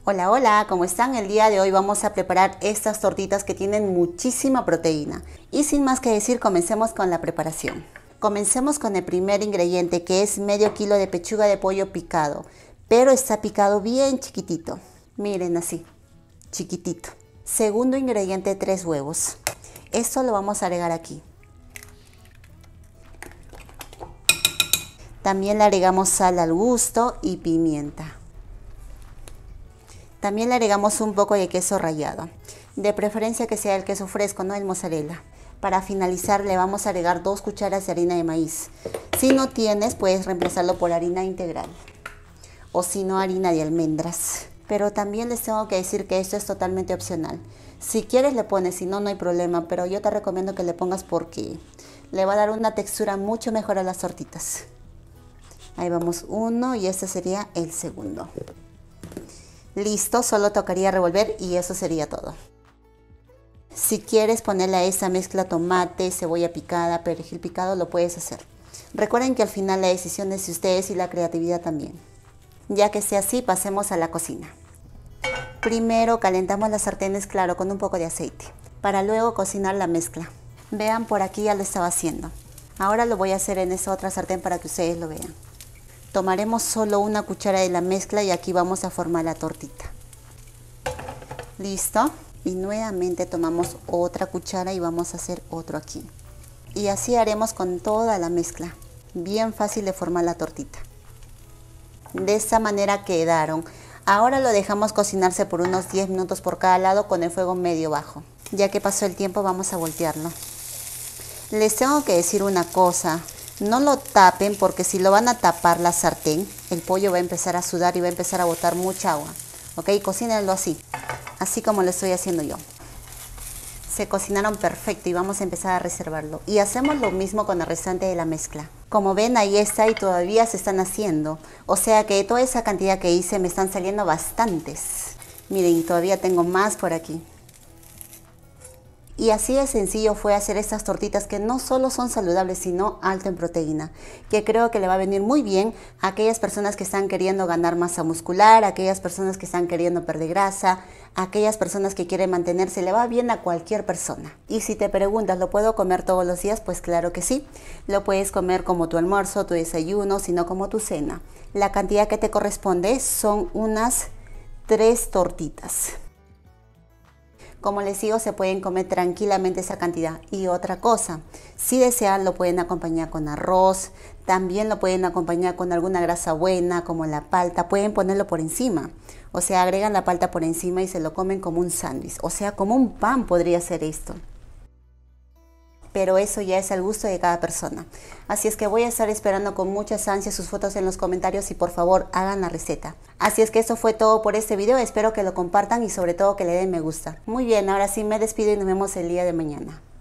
Hola, hola, ¿cómo están? El día de hoy vamos a preparar estas tortitas que tienen muchísima proteína. Y sin más que decir, comencemos con la preparación. Comencemos con el primer ingrediente, que es medio kilo de pechuga de pollo picado, pero está picado bien chiquitito. Miren así, chiquitito. Segundo ingrediente, 3 huevos. Esto lo vamos a agregar aquí. También le agregamos sal al gusto y pimienta. También le agregamos un poco de queso rallado, de preferencia que sea el queso fresco, no el mozzarella. Para finalizar le vamos a agregar 2 cucharas de harina de maíz. Si no tienes, puedes reemplazarlo por harina integral o si no, harina de almendras. Pero también les tengo que decir que esto es totalmente opcional. Si quieres le pones, si no, no hay problema, pero yo te recomiendo que le pongas porque le va a dar una textura mucho mejor a las tortitas. Ahí vamos uno y este sería el segundo. Listo, solo tocaría revolver y eso sería todo. Si quieres ponerle a esta mezcla tomate, cebolla picada, perejil picado, lo puedes hacer. Recuerden que al final la decisión es de ustedes y la creatividad también. Ya que sea así, pasemos a la cocina. Primero calentamos las sartenes, claro, con un poco de aceite, para luego cocinar la mezcla. Vean, por aquí ya lo estaba haciendo. Ahora lo voy a hacer en esa otra sartén para que ustedes lo vean. Tomaremos solo una cuchara de la mezcla y aquí vamos a formar la tortita. Listo. Y nuevamente tomamos otra cuchara y vamos a hacer otro aquí. Y así haremos con toda la mezcla. Bien fácil de formar la tortita. De esta manera quedaron. Ahora lo dejamos cocinarse por unos 10 minutos por cada lado con el fuego medio bajo. Ya que pasó el tiempo, vamos a voltearlo. Les tengo que decir una cosa. No lo tapen porque si lo van a tapar la sartén, el pollo va a empezar a sudar y va a empezar a botar mucha agua. ¿Ok? Cocínenlo así como lo estoy haciendo yo. Se cocinaron perfecto y vamos a empezar a reservarlo. Y hacemos lo mismo con el restante de la mezcla. Como ven, ahí está y todavía se están haciendo. O sea que de toda esa cantidad que hice me están saliendo bastantes. Miren, todavía tengo más por aquí. Y así de sencillo fue hacer estas tortitas que no solo son saludables, sino alto en proteína, que creo que le va a venir muy bien a aquellas personas que están queriendo ganar masa muscular, a aquellas personas que están queriendo perder grasa, a aquellas personas que quieren mantenerse, le va bien a cualquier persona. Y si te preguntas, ¿lo puedo comer todos los días? Pues claro que sí, lo puedes comer como tu almuerzo, tu desayuno, sino como tu cena. La cantidad que te corresponde son unas 3 tortitas. Como les digo, se pueden comer tranquilamente esa cantidad. Y otra cosa, si desean lo pueden acompañar con arroz, también lo pueden acompañar con alguna grasa buena como la palta, pueden ponerlo por encima. O sea, agregan la palta por encima y se lo comen como un sándwich, o sea, como un pan podría ser esto. Pero eso ya es al gusto de cada persona. Así es que voy a estar esperando con muchas ansias sus fotos en los comentarios y por favor hagan la receta. Así es que eso fue todo por este video, espero que lo compartan y sobre todo que le den me gusta. Muy bien, ahora sí me despido y nos vemos el día de mañana.